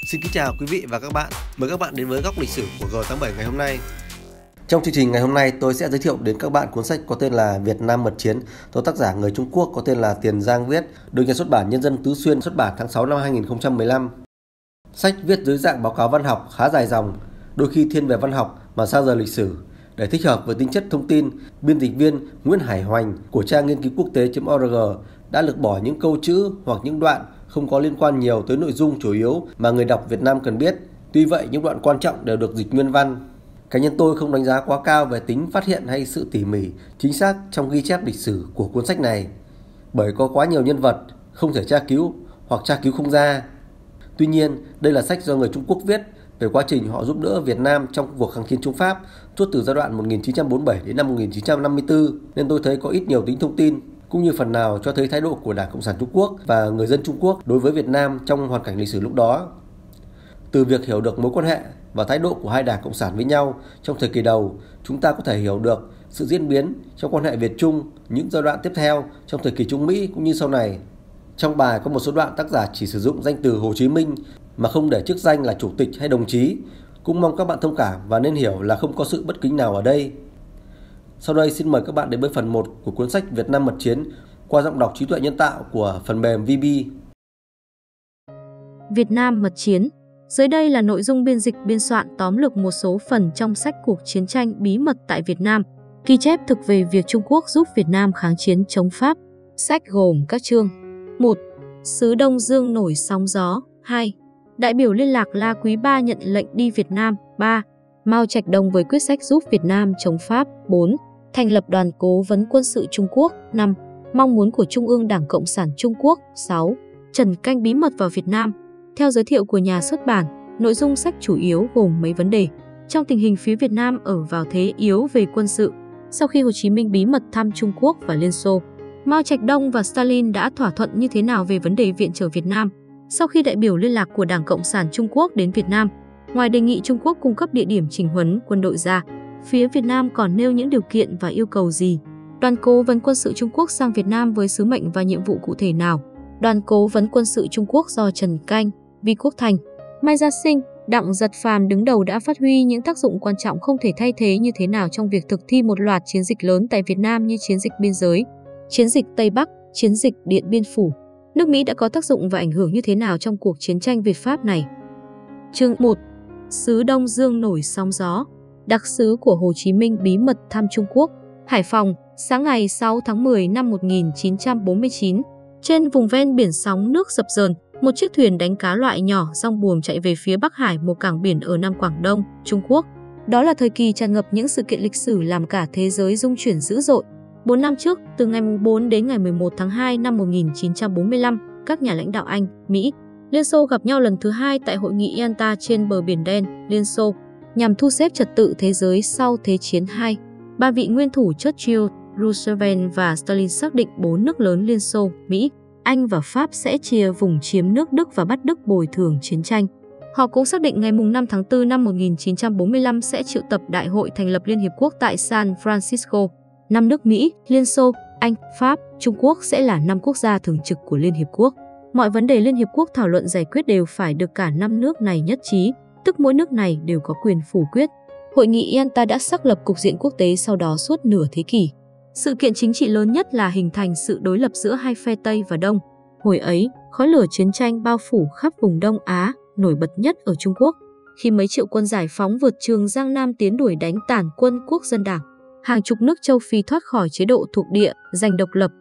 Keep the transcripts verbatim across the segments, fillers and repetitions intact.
Xin kính chào quý vị và các bạn. Mời các bạn đến với góc lịch sử của G tám bảy ngày hôm nay. Trong chương trình ngày hôm nay, tôi sẽ giới thiệu đến các bạn cuốn sách có tên là Việt Nam Mật Chiến do tác giả người Trung Quốc có tên là Tiền Giang viết, được nhà xuất bản Nhân dân Tứ Xuyên xuất bản tháng sáu năm hai nghìn không trăm mười lăm. Sách viết dưới dạng báo cáo văn học khá dài dòng, đôi khi thiên về văn học mà xa rời lịch sử. Để thích hợp với tính chất thông tin, biên dịch viên Nguyễn Hải Hoành của trang nghiên cứu quốc tế.org đã lược bỏ những câu chữ hoặc những đoạn không có liên quan nhiều tới nội dung chủ yếu mà người đọc Việt Nam cần biết. Tuy vậy, những đoạn quan trọng đều được dịch nguyên văn. Cá nhân tôi không đánh giá quá cao về tính phát hiện hay sự tỉ mỉ, chính xác trong ghi chép lịch sử của cuốn sách này, bởi có quá nhiều nhân vật không thể tra cứu hoặc tra cứu không ra. Tuy nhiên, đây là sách do người Trung Quốc viết về quá trình họ giúp đỡ Việt Nam trong cuộc kháng chiến chống Pháp suốt từ giai đoạn một nghìn chín trăm bốn mươi bảy đến năm một nghìn chín trăm năm mươi tư, nên tôi thấy có ít nhiều tính thông tin, cũng như phần nào cho thấy thái độ của Đảng Cộng sản Trung Quốc và người dân Trung Quốc đối với Việt Nam trong hoàn cảnh lịch sử lúc đó. Từ việc hiểu được mối quan hệ và thái độ của hai Đảng Cộng sản với nhau trong thời kỳ đầu, chúng ta có thể hiểu được sự diễn biến trong quan hệ Việt-Trung những giai đoạn tiếp theo trong thời kỳ Trung Mỹ cũng như sau này. Trong bài có một số đoạn tác giả chỉ sử dụng danh từ Hồ Chí Minh mà không để chức danh là chủ tịch hay đồng chí. Cũng mong các bạn thông cảm và nên hiểu là không có sự bất kính nào ở đây. Sau đây xin mời các bạn đến với phần một của cuốn sách Việt Nam Mật Chiến qua giọng đọc trí tuệ nhân tạo của phần mềm vê bê. Việt Nam Mật Chiến. Dưới đây là nội dung biên dịch biên soạn tóm lược một số phần trong sách Cuộc chiến tranh bí mật tại Việt Nam, ghi chép thực về việc Trung Quốc giúp Việt Nam kháng chiến chống Pháp. Sách gồm các chương: một. Sứ Đông Dương nổi sóng gió. Hai. Đại biểu liên lạc La Quý Ba nhận lệnh đi Việt Nam. Ba. Mao Trạch Đông với quyết sách giúp Việt Nam chống Pháp. Bốn. Thành lập đoàn cố vấn quân sự Trung Quốc. Năm. Mong muốn của Trung ương Đảng Cộng sản Trung Quốc. Sáu. Trần Canh bí mật vào Việt Nam. Theo giới thiệu của nhà xuất bản, nội dung sách chủ yếu gồm mấy vấn đề. Trong tình hình phía Việt Nam ở vào thế yếu về quân sự, sau khi Hồ Chí Minh bí mật thăm Trung Quốc và Liên Xô, Mao Trạch Đông và Stalin đã thỏa thuận như thế nào về vấn đề viện trợ Việt Nam. Sau khi đại biểu liên lạc của Đảng Cộng sản Trung Quốc đến Việt Nam, ngoài đề nghị Trung Quốc cung cấp địa điểm chỉnh huấn quân đội ra, phía Việt Nam còn nêu những điều kiện và yêu cầu gì? Đoàn cố vấn quân sự Trung Quốc sang Việt Nam với sứ mệnh và nhiệm vụ cụ thể nào? Đoàn cố vấn quân sự Trung Quốc do Trần Canh, Vi Quốc Thành, Mai Gia Sinh, Đặng Giật Phàm đứng đầu đã phát huy những tác dụng quan trọng không thể thay thế như thế nào trong việc thực thi một loạt chiến dịch lớn tại Việt Nam như chiến dịch biên giới, chiến dịch Tây Bắc, chiến dịch Điện Biên Phủ. Nước Mỹ đã có tác dụng và ảnh hưởng như thế nào trong cuộc chiến tranh Việt-Pháp này? Chương một. Sứ Đông Dương nổi sóng gió. Đặc sứ của Hồ Chí Minh bí mật thăm Trung Quốc. Hải Phòng, sáng ngày sáu tháng mười năm một nghìn chín trăm bốn mươi chín. Trên vùng ven biển sóng nước dập dờn, một chiếc thuyền đánh cá loại nhỏ rong buồm chạy về phía Bắc Hải, một cảng biển ở Nam Quảng Đông, Trung Quốc. Đó là thời kỳ tràn ngập những sự kiện lịch sử làm cả thế giới rung chuyển dữ dội. Bốn năm trước, từ ngày bốn đến ngày mười một tháng hai năm một nghìn chín trăm bốn mươi lăm, các nhà lãnh đạo Anh, Mỹ, Liên Xô gặp nhau lần thứ hai tại hội nghị Yalta trên bờ Biển Đen, Liên Xô, nhằm thu xếp trật tự thế giới sau Thế chiến hai. Ba vị nguyên thủ Churchill, Roosevelt và Stalin xác định bốn nước lớn Liên Xô, Mỹ, Anh và Pháp sẽ chia vùng chiếm nước Đức và bắt Đức bồi thường chiến tranh. Họ cũng xác định ngày năm tháng tư năm một nghìn chín trăm bốn mươi lăm sẽ triệu tập đại hội thành lập Liên Hiệp Quốc tại San Francisco. Năm nước Mỹ, Liên Xô, Anh, Pháp, Trung Quốc sẽ là năm quốc gia thường trực của Liên Hiệp Quốc. Mọi vấn đề Liên Hiệp Quốc thảo luận giải quyết đều phải được cả năm nước này nhất trí, tức mỗi nước này đều có quyền phủ quyết. Hội nghị Yalta đã xác lập cục diện quốc tế sau đó suốt nửa thế kỷ. Sự kiện chính trị lớn nhất là hình thành sự đối lập giữa hai phe Tây và Đông. Hồi ấy, khói lửa chiến tranh bao phủ khắp vùng Đông Á, nổi bật nhất ở Trung Quốc, khi mấy triệu quân giải phóng vượt Trường Giang Nam tiến đuổi đánh tàn quân Quốc dân Đảng. Hàng chục nước châu Phi thoát khỏi chế độ thuộc địa, giành độc lập.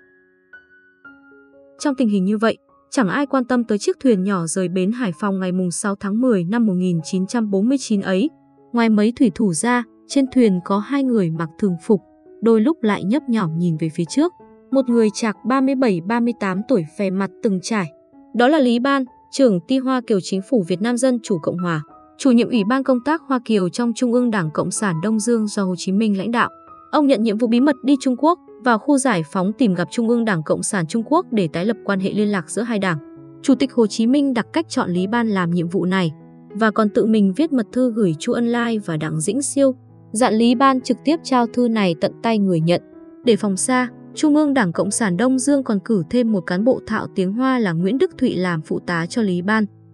Trong tình hình như vậy, chẳng ai quan tâm tới chiếc thuyền nhỏ rời bến Hải Phòng ngày sáu tháng mười năm một nghìn chín trăm bốn mươi chín ấy. Ngoài mấy thủy thủ ra, trên thuyền có hai người mặc thường phục, đôi lúc lại nhấp nhỏm nhìn về phía trước. Một người chạc ba mươi bảy ba mươi tám tuổi, vẻ mặt từng trải. Đó là Lý Ban, trưởng ty Hoa Kiều Chính phủ Việt Nam Dân Chủ Cộng Hòa, chủ nhiệm Ủy ban Công tác Hoa Kiều trong Trung ương Đảng Cộng sản Đông Dương do Hồ Chí Minh lãnh đạo. Ông nhận nhiệm vụ bí mật đi Trung Quốc, vào khu giải phóng tìm gặp Trung ương Đảng Cộng sản Trung Quốc để tái lập quan hệ liên lạc giữa hai đảng. Chủ tịch Hồ Chí Minh đặc cách chọn Lý Ban làm nhiệm vụ này và còn tự mình viết mật thư gửi Chu Ân Lai và Đặng Dĩnh Siêu, dặn Lý Ban trực tiếp trao thư này tận tay người nhận. Để phòng xa, Trung ương Đảng Cộng sản Đông Dương còn cử thêm một cán bộ thạo tiếng Hoa là Nguyễn Đức Thụy làm phụ tá cho Lý Ban.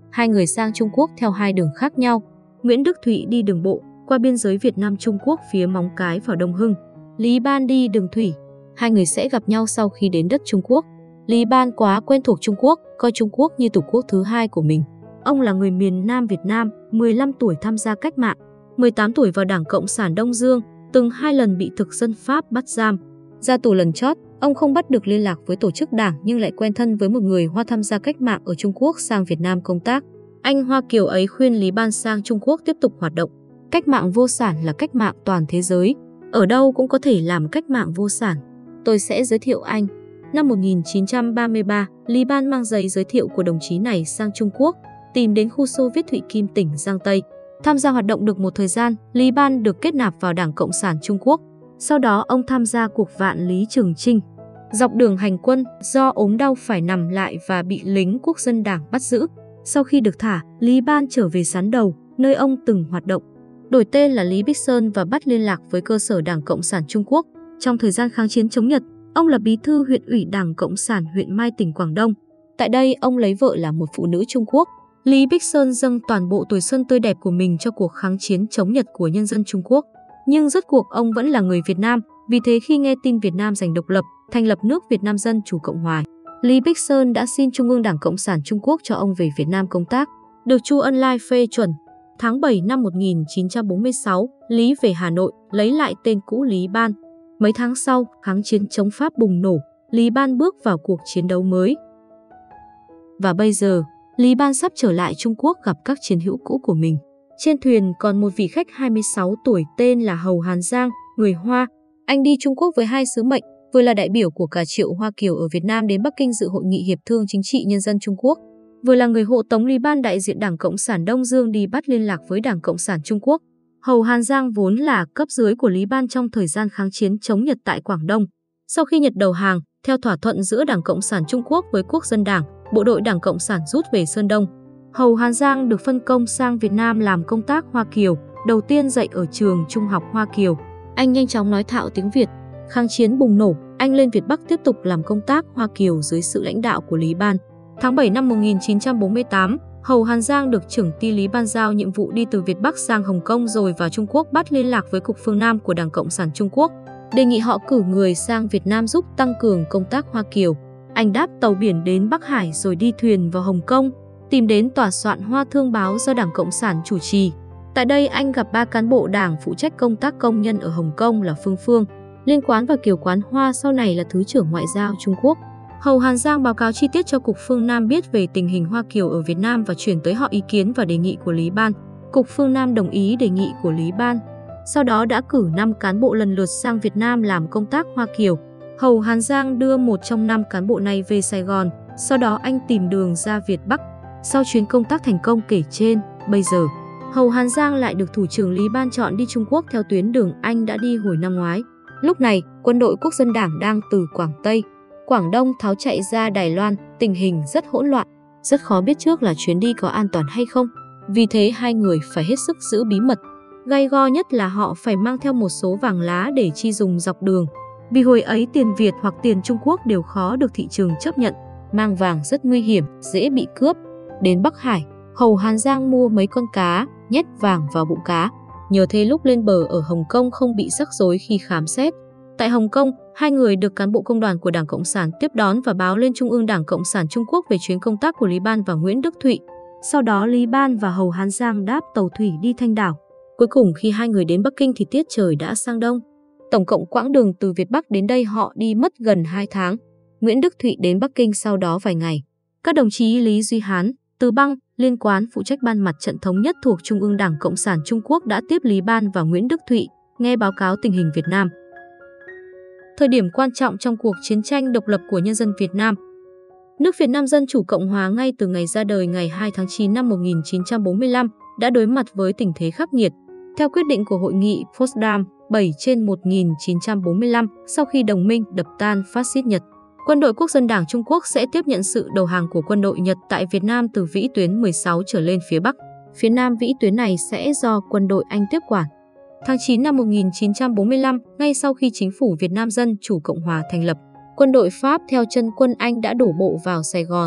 hai người sang Trung Quốc theo hai đường khác nhau. Nguyễn Đức Thụy đi đường bộ qua biên giới Việt Nam Trung Quốc phía Móng Cái vào Đông Hưng. Lý Ban đi đường thủy. Hai người sẽ gặp nhau sau khi đến đất Trung Quốc. Lý Ban quá quen thuộc Trung Quốc, coi Trung Quốc như tổ quốc thứ hai của mình. Ông là người miền Nam Việt Nam, mười lăm tuổi tham gia cách mạng, mười tám tuổi vào Đảng Cộng sản Đông Dương, từng hai lần bị thực dân Pháp bắt giam. Ra tù lần chót, ông không bắt được liên lạc với tổ chức đảng nhưng lại quen thân với một người Hoa tham gia cách mạng ở Trung Quốc sang Việt Nam công tác. Anh Hoa Kiều ấy khuyên Lý Ban sang Trung Quốc tiếp tục hoạt động. Cách mạng vô sản là cách mạng toàn thế giới. Ở đâu cũng có thể làm cách mạng vô sản. Tôi sẽ giới thiệu anh. Năm một nghìn chín trăm ba mươi ba, Lý Ban mang giấy giới thiệu của đồng chí này sang Trung Quốc, tìm đến khu Xô Viết Thụy Kim tỉnh Giang Tây. Tham gia hoạt động được một thời gian, Lý Ban được kết nạp vào Đảng Cộng sản Trung Quốc. Sau đó ông tham gia cuộc vạn Lý Trường Chinh. Dọc đường hành quân, do ốm đau phải nằm lại và bị lính Quốc dân Đảng bắt giữ. Sau khi được thả, Lý Ban trở về Sán Đầu, nơi ông từng hoạt động. Đổi tên là Lý Bích Sơn và bắt liên lạc với cơ sở Đảng Cộng sản Trung Quốc. Trong thời gian kháng chiến chống Nhật, ông là bí thư huyện ủy Đảng Cộng sản huyện Mai tỉnh Quảng Đông. Tại đây, ông lấy vợ là một phụ nữ Trung Quốc. Lý Bích Sơn dâng toàn bộ tuổi xuân tươi đẹp của mình cho cuộc kháng chiến chống Nhật của nhân dân Trung Quốc. Nhưng rốt cuộc ông vẫn là người Việt Nam, vì thế khi nghe tin Việt Nam giành độc lập, thành lập nước Việt Nam Dân Chủ Cộng Hòa, Lý Bích Sơn đã xin Trung ương Đảng Cộng sản Trung Quốc cho ông về Việt Nam công tác, được Chu Ân Lai phê chuẩn. Tháng bảy năm một nghìn chín trăm bốn mươi sáu, Lý về Hà Nội, lấy lại tên cũ Lý Ban. Mấy tháng sau, kháng chiến chống Pháp bùng nổ, Lý Ban bước vào cuộc chiến đấu mới. Và bây giờ, Lý Ban sắp trở lại Trung Quốc gặp các chiến hữu cũ của mình. Trên thuyền còn một vị khách hai mươi sáu tuổi tên là Hầu Hàn Giang, người Hoa. Anh đi Trung Quốc với hai sứ mệnh, vừa là đại biểu của cả triệu Hoa Kiều ở Việt Nam đến Bắc Kinh dự hội nghị hiệp thương chính trị nhân dân Trung Quốc, vừa là người hộ tống Lý Ban đại diện Đảng Cộng sản Đông Dương đi bắt liên lạc với Đảng Cộng sản Trung Quốc. Hầu Hàn Giang vốn là cấp dưới của Lý Ban trong thời gian kháng chiến chống Nhật tại Quảng Đông. Sau khi Nhật đầu hàng, theo thỏa thuận giữa Đảng Cộng sản Trung Quốc với Quốc dân Đảng, bộ đội Đảng Cộng sản rút về Sơn Đông. Hầu Hàn Giang được phân công sang Việt Nam làm công tác Hoa Kiều, đầu tiên dạy ở trường Trung học Hoa Kiều. Anh nhanh chóng nói thạo tiếng Việt. Kháng chiến bùng nổ, anh lên Việt Bắc tiếp tục làm công tác Hoa Kiều dưới sự lãnh đạo của Lý Ban. Tháng bảy năm một nghìn chín trăm bốn mươi tám, Hầu Hàn Giang được trưởng ty Lý Ban giao nhiệm vụ đi từ Việt Bắc sang Hồng Kông rồi vào Trung Quốc bắt liên lạc với Cục Phương Nam của Đảng Cộng sản Trung Quốc, đề nghị họ cử người sang Việt Nam giúp tăng cường công tác Hoa Kiều. Anh đáp tàu biển đến Bắc Hải rồi đi thuyền vào Hồng Kông, tìm đến tòa soạn Hoa Thương Báo do Đảng Cộng sản chủ trì. Tại đây anh gặp ba cán bộ đảng phụ trách công tác công nhân ở Hồng Kông là Phương Phương, Liên Quán và Kiều Quán Hoa, sau này là Thứ trưởng Ngoại giao Trung Quốc. Hầu Hàn Giang báo cáo chi tiết cho Cục Phương Nam biết về tình hình Hoa Kiều ở Việt Nam và chuyển tới họ ý kiến và đề nghị của Lý Ban. Cục Phương Nam đồng ý đề nghị của Lý Ban. Sau đó đã cử năm cán bộ lần lượt sang Việt Nam làm công tác Hoa Kiều. Hầu Hàn Giang đưa một trong năm cán bộ này về Sài Gòn, sau đó anh tìm đường ra Việt Bắc. Sau chuyến công tác thành công kể trên, bây giờ, Hầu Hàn Giang lại được Thủ trưởng Lý Ban chọn đi Trung Quốc theo tuyến đường anh đã đi hồi năm ngoái. Lúc này, quân đội Quốc dân Đảng đang từ Quảng Tây, Quảng Đông tháo chạy ra Đài Loan, tình hình rất hỗn loạn, rất khó biết trước là chuyến đi có an toàn hay không. Vì thế hai người phải hết sức giữ bí mật. Gay go nhất là họ phải mang theo một số vàng lá để chi dùng dọc đường. Vì hồi ấy tiền Việt hoặc tiền Trung Quốc đều khó được thị trường chấp nhận, mang vàng rất nguy hiểm, dễ bị cướp. Đến Bắc Hải, Hầu Hàn Giang mua mấy con cá, nhét vàng vào bụng cá. Nhờ thế lúc lên bờ ở Hồng Kông không bị rắc rối khi khám xét. Tại Hồng Kông, hai người được cán bộ công đoàn của Đảng Cộng sản tiếp đón và báo lên Trung ương Đảng Cộng sản Trung Quốc về chuyến công tác của Lý Ban và Nguyễn Đức Thụy. Sau đó Lý Ban và Hầu Hàn Giang đáp tàu thủy đi Thanh Đảo. Cuối cùng khi hai người đến Bắc Kinh thì tiết trời đã sang đông. Tổng cộng quãng đường từ Việt Bắc đến đây họ đi mất gần hai tháng. Nguyễn Đức Thụy đến Bắc Kinh sau đó vài ngày. Các đồng chí Lý Duy Hán, Từ Băng, Liên Quán phụ trách ban mặt trận thống nhất thuộc Trung ương Đảng Cộng sản Trung Quốc đã tiếp Lý Ban và Nguyễn Đức Thụy, nghe báo cáo tình hình Việt Nam. Thời điểm quan trọng trong cuộc chiến tranh độc lập của nhân dân Việt Nam. Nước Việt Nam Dân Chủ Cộng Hòa ngay từ ngày ra đời ngày hai tháng chín năm một nghìn chín trăm bốn mươi lăm đã đối mặt với tình thế khắc nghiệt. Theo quyết định của Hội nghị Potsdam bảy trên một nghìn chín trăm bốn mươi lăm, sau khi đồng minh đập tan phát xít Nhật, quân đội Quốc dân Đảng Trung Quốc sẽ tiếp nhận sự đầu hàng của quân đội Nhật tại Việt Nam từ vĩ tuyến mười sáu trở lên phía Bắc. Phía Nam vĩ tuyến này sẽ do quân đội Anh tiếp quản. Tháng chín năm một nghìn chín trăm bốn mươi lăm, ngay sau khi chính phủ Việt Nam Dân Chủ Cộng Hòa thành lập, quân đội Pháp theo chân quân Anh đã đổ bộ vào Sài Gòn.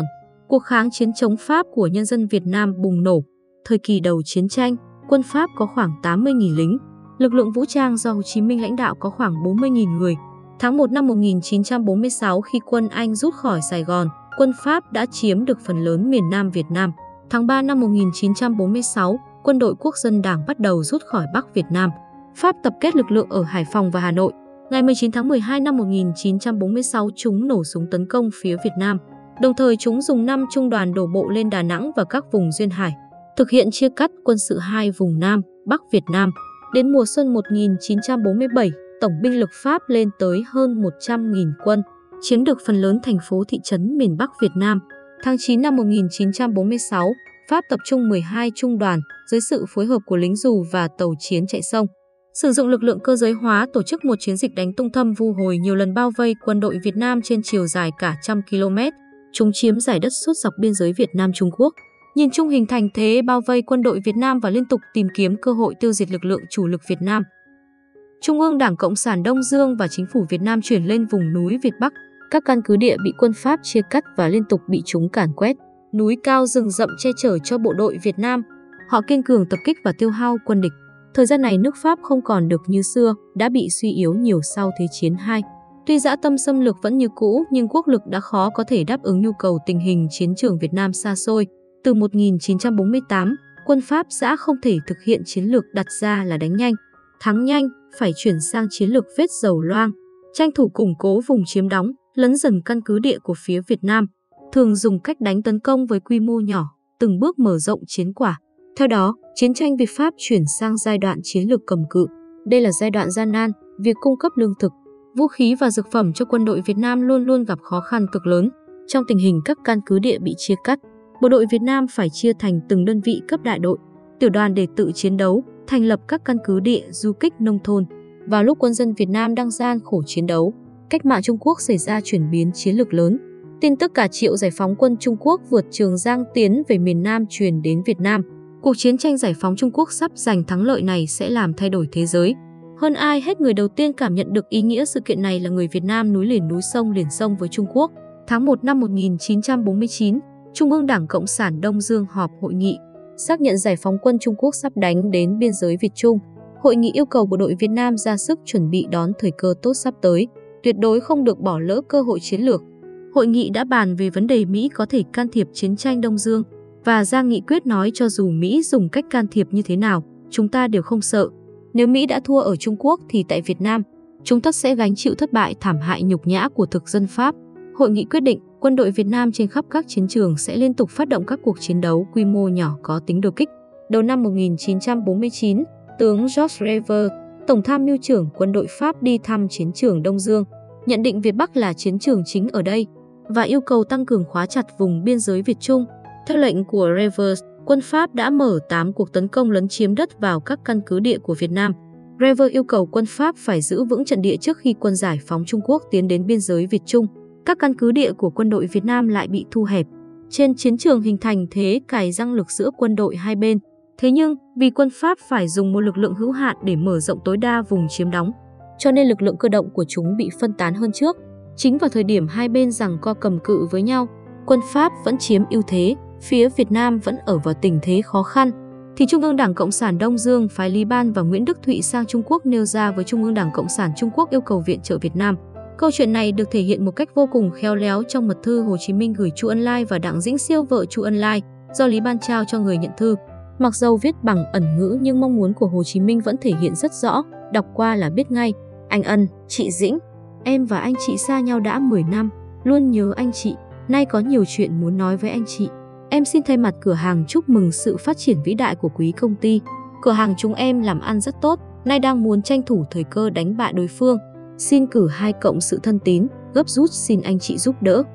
Cuộc kháng chiến chống Pháp của nhân dân Việt Nam bùng nổ. Thời kỳ đầu chiến tranh, quân Pháp có khoảng tám mươi nghìn lính. Lực lượng vũ trang do Hồ Chí Minh lãnh đạo có khoảng bốn mươi nghìn người. Tháng một năm một nghìn chín trăm bốn mươi sáu, khi quân Anh rút khỏi Sài Gòn, quân Pháp đã chiếm được phần lớn miền Nam Việt Nam. Tháng ba năm một nghìn chín trăm bốn mươi sáu, quân đội Quốc dân Đảng bắt đầu rút khỏi Bắc Việt Nam. Pháp tập kết lực lượng ở Hải Phòng và Hà Nội. Ngày mười chín tháng mười hai năm một nghìn chín trăm bốn mươi sáu, chúng nổ súng tấn công phía Việt Nam. Đồng thời chúng dùng năm trung đoàn đổ bộ lên Đà Nẵng và các vùng duyên hải, thực hiện chia cắt quân sự hai vùng Nam, Bắc Việt Nam. Đến mùa xuân một nghìn chín trăm bốn mươi bảy, tổng binh lực Pháp lên tới hơn một trăm nghìn quân, chiếm được phần lớn thành phố thị trấn miền Bắc Việt Nam. Tháng chín năm một nghìn chín trăm bốn mươi sáu, Pháp tập trung mười hai trung đoàn dưới sự phối hợp của lính dù và tàu chiến chạy sông. Sử dụng lực lượng cơ giới hóa tổ chức một chiến dịch đánh tung thâm vu hồi nhiều lần bao vây quân đội Việt Nam trên chiều dài cả trăm km. Chúng chiếm giải đất suốt dọc biên giới Việt Nam-Trung Quốc. Nhìn chung hình thành thế bao vây quân đội Việt Nam và liên tục tìm kiếm cơ hội tiêu diệt lực lượng chủ lực Việt Nam. Trung ương Đảng Cộng sản Đông Dương và Chính phủ Việt Nam chuyển lên vùng núi Việt Bắc. Các căn cứ địa bị quân Pháp chia cắt và liên tục bị chúng càn quét. Núi cao rừng rậm che chở cho bộ đội Việt Nam. Họ kiên cường tập kích và tiêu hao quân địch. Thời gian này nước Pháp không còn được như xưa, đã bị suy yếu nhiều sau Thế chiến hai. Tuy dã tâm xâm lược vẫn như cũ, nhưng quốc lực đã khó có thể đáp ứng nhu cầu tình hình chiến trường Việt Nam xa xôi. Từ một nghìn chín trăm bốn mươi tám, quân Pháp đã không thể thực hiện chiến lược đặt ra là đánh nhanh, thắng nhanh, phải chuyển sang chiến lược vết dầu loang, tranh thủ củng cố vùng chiếm đóng, lấn dần căn cứ địa của phía Việt Nam, thường dùng cách đánh tấn công với quy mô nhỏ, từng bước mở rộng chiến quả. Theo đó, chiến tranh Việt Pháp chuyển sang giai đoạn chiến lược cầm cự. Đây là giai đoạn gian nan, việc cung cấp lương thực, vũ khí và dược phẩm cho quân đội Việt Nam luôn luôn gặp khó khăn cực lớn. Trong tình hình các căn cứ địa bị chia cắt, bộ đội Việt Nam phải chia thành từng đơn vị cấp đại đội, tiểu đoàn để tự chiến đấu, thành lập các căn cứ địa du kích nông thôn. Vào lúc quân dân Việt Nam đang gian khổ chiến đấu, cách mạng Trung Quốc xảy ra chuyển biến chiến lược lớn. Tin tức cả triệu giải phóng quân Trung Quốc vượt Trường Giang tiến về miền Nam truyền đến Việt Nam. Cuộc chiến tranh giải phóng Trung Quốc sắp giành thắng lợi này sẽ làm thay đổi thế giới. Hơn ai hết, người đầu tiên cảm nhận được ý nghĩa sự kiện này là người Việt Nam núi liền núi sông liền sông với Trung Quốc. Tháng một năm một nghìn chín trăm bốn mươi chín, Trung ương Đảng Cộng sản Đông Dương họp hội nghị, xác nhận giải phóng quân Trung Quốc sắp đánh đến biên giới Việt Trung. Hội nghị yêu cầu bộ đội Việt Nam ra sức chuẩn bị đón thời cơ tốt sắp tới, tuyệt đối không được bỏ lỡ cơ hội chiến lược. Hội nghị đã bàn về vấn đề Mỹ có thể can thiệp chiến tranh Đông Dương và ra nghị quyết nói cho dù Mỹ dùng cách can thiệp như thế nào, chúng ta đều không sợ. Nếu Mỹ đã thua ở Trung Quốc thì tại Việt Nam, chúng ta sẽ gánh chịu thất bại thảm hại nhục nhã của thực dân Pháp. Hội nghị quyết định, quân đội Việt Nam trên khắp các chiến trường sẽ liên tục phát động các cuộc chiến đấu quy mô nhỏ có tính đột kích. Đầu năm một nghìn chín trăm bốn mươi chín, tướng Georges Revers, Tổng tham mưu trưởng quân đội Pháp đi thăm chiến trường Đông Dương, nhận định Việt Bắc là chiến trường chính ở đây và yêu cầu tăng cường khóa chặt vùng biên giới Việt Trung. Theo lệnh của Revers, quân Pháp đã mở tám cuộc tấn công lấn chiếm đất vào các căn cứ địa của Việt Nam. Revers yêu cầu quân Pháp phải giữ vững trận địa trước khi quân giải phóng Trung Quốc tiến đến biên giới Việt Trung. Các căn cứ địa của quân đội Việt Nam lại bị thu hẹp. Trên chiến trường hình thành thế cài răng lực giữa quân đội hai bên. Thế nhưng, vì quân Pháp phải dùng một lực lượng hữu hạn để mở rộng tối đa vùng chiếm đóng, cho nên lực lượng cơ động của chúng bị phân tán hơn trước. Chính vào thời điểm hai bên giằng co cầm cự với nhau, quân Pháp vẫn chiếm ưu thế, phía Việt Nam vẫn ở vào tình thế khó khăn, thì Trung ương Đảng Cộng sản Đông Dương phái Lý Ban và Nguyễn Đức Thụy sang Trung Quốc nêu ra với Trung ương Đảng Cộng sản Trung Quốc yêu cầu viện trợ Việt Nam. Câu chuyện này được thể hiện một cách vô cùng khéo léo trong mật thư Hồ Chí Minh gửi Chu Ân Lai và Đặng Dĩnh Siêu vợ Chu Ân Lai, do Lý Ban trao cho người nhận thư. Mặc dầu viết bằng ẩn ngữ nhưng mong muốn của Hồ Chí Minh vẫn thể hiện rất rõ, đọc qua là biết ngay. Anh Ân, chị Dĩnh, em và anh chị xa nhau đã mười năm, luôn nhớ anh chị, nay có nhiều chuyện muốn nói với anh chị. Em xin thay mặt cửa hàng chúc mừng sự phát triển vĩ đại của quý công ty. Cửa hàng chúng em làm ăn rất tốt, nay đang muốn tranh thủ thời cơ đánh bại đối phương. Xin cử hai cộng sự thân tín, gấp rút xin anh chị giúp đỡ.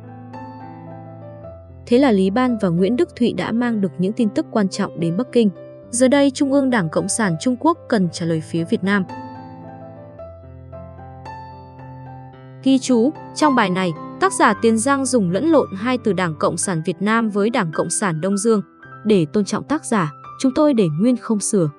Thế là Lý Ban và Nguyễn Đức Thụy đã mang được những tin tức quan trọng đến Bắc Kinh. Giờ đây Trung ương Đảng Cộng sản Trung Quốc cần trả lời phía Việt Nam. Ghi chú, trong bài này, tác giả Tiền Giang dùng lẫn lộn hai từ Đảng Cộng sản Việt Nam với Đảng Cộng sản Đông Dương. Để tôn trọng tác giả, chúng tôi để nguyên không sửa.